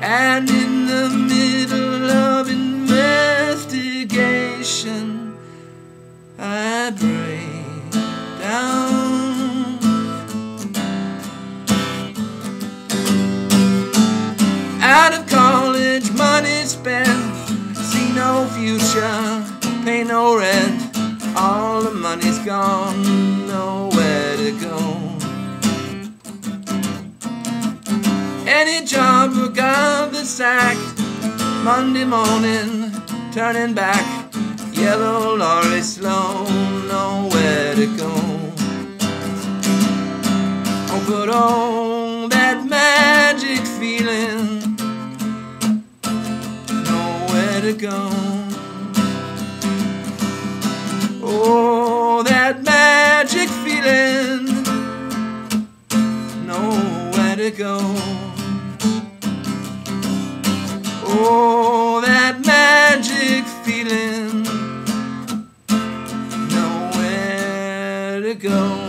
And in the middle of investigation, I break down. Out of college, money spent, see no future, pay no rent. All the money's gone, nowhere to go. Any job got the sack, Monday morning, turning back. Yellow lorry slow, nowhere to go. Oh, but oh, that magic feeling, nowhere to go. Oh, that magic feeling, nowhere to go. Oh, that magic feeling, nowhere to go.